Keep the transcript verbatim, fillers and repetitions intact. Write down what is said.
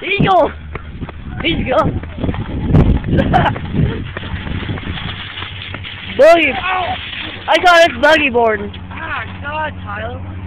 Eagle! He's gone. Boogie. I call this buggy boarding. Ah, God, Tyler.